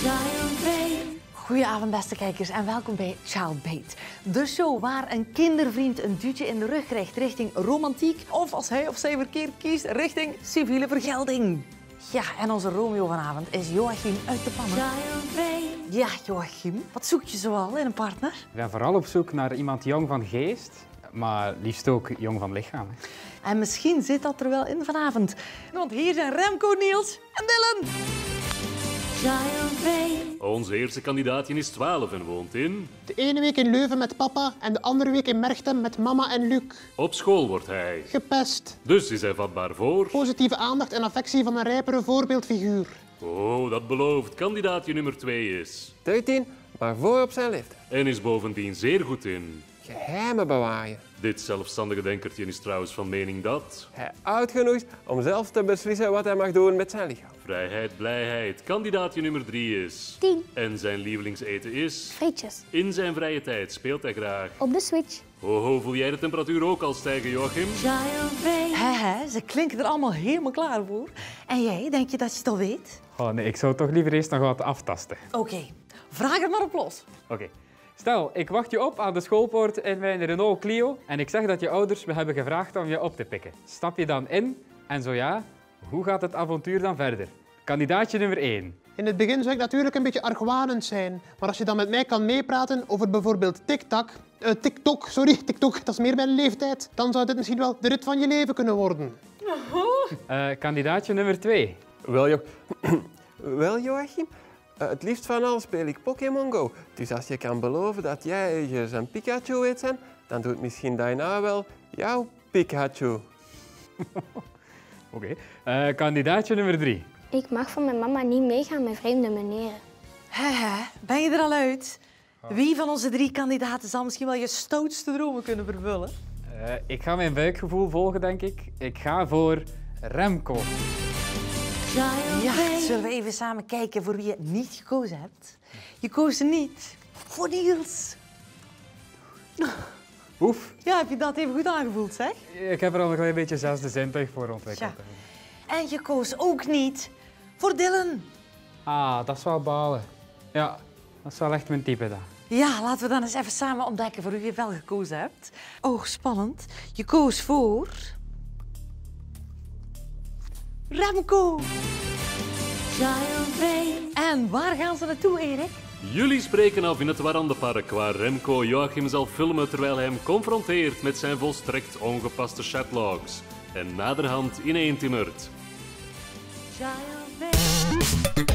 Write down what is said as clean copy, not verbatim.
Goedenavond beste kijkers en welkom bij Childbait. De show waar een kindervriend een duwtje in de rug krijgt richting romantiek of als hij of zij verkeerd kiest richting civiele vergelding. Ja, en onze Romeo vanavond is Joachim uit de pannen. Ja, Joachim, wat zoek je zoal in een partner? Ik ben vooral op zoek naar iemand jong van geest, maar liefst ook jong van lichaam. En misschien zit dat er wel in vanavond. Want hier zijn Remco, Niels en Dylan. Onze eerste kandidaatje is 12 en woont in... De ene week in Leuven met papa en de andere week in Merchtem met mama en Luc. Op school wordt hij. Gepest. Dus is hij vatbaar voor... Positieve aandacht en affectie van een rijpere voorbeeldfiguur. Oh, dat belooft. Kandidaatje nummer 2 is... 13, maar voor op zijn lift. En is bovendien zeer goed in... Geheimen bewaren. Dit zelfstandige denkertje is trouwens van mening dat... Hij oud genoeg om zelf te beslissen wat hij mag doen met zijn lichaam. Vrijheid, blijheid. Kandidaatje nummer 3 is... 10. En zijn lievelingseten is... Frietjes. In zijn vrije tijd speelt hij graag. Op de Switch. Ho, voel jij de temperatuur ook al stijgen, Joachim? Ze klinken er allemaal helemaal klaar voor. En jij, denk je dat je het al weet? Oh nee, ik zou toch liever eerst nog wat aftasten. Oké, vraag het maar op los. Oké. Stel, ik wacht je op aan de schoolpoort in mijn Renault Clio en ik zeg dat je ouders me hebben gevraagd om je op te pikken. Stap je dan in? En zo ja, hoe gaat het avontuur dan verder? Kandidaatje nummer 1. In het begin zou ik natuurlijk een beetje argwanend zijn, maar als je dan met mij kan meepraten over bijvoorbeeld TikTok, dat is meer mijn leeftijd, dan zou dit misschien wel de rit van je leven kunnen worden. Kandidaatje nummer 2. Wel, Joachim? Het liefst van al speel ik Pokémon Go. Dus als je kan beloven dat jij ergens een Pikachu weet zijn, dan doet misschien daarna wel jouw Pikachu. Oké. Kandidaatje nummer 3. Ik mag van mijn mama niet meegaan met vreemde meneren. Ben je er al uit? Wie van onze 3 kandidaten zal misschien wel je stoutste dromen kunnen vervullen? Ik ga mijn buikgevoel volgen, denk ik. Ik ga voor Remco. Ja, zullen we even samen kijken voor wie je niet gekozen hebt? Je koos niet voor Niels. Oef. Ja, heb je dat even goed aangevoeld, zeg? Ik heb er al een klein beetje zesde zintuig voor ontwikkeld. Ja. En je koos ook niet voor Dylan. Ah, dat is wel balen. Ja, dat is wel echt mijn type dan. Ja, laten we dan eens even samen ontdekken voor wie je wel gekozen hebt. Oh, spannend. Je koos voor... Remco. En waar gaan ze naartoe, Erik? Jullie spreken af in het Warandenpark, waar Remco Joachim zal filmen terwijl hij hem confronteert met zijn volstrekt ongepaste chatlogs. En naderhand ineentimert.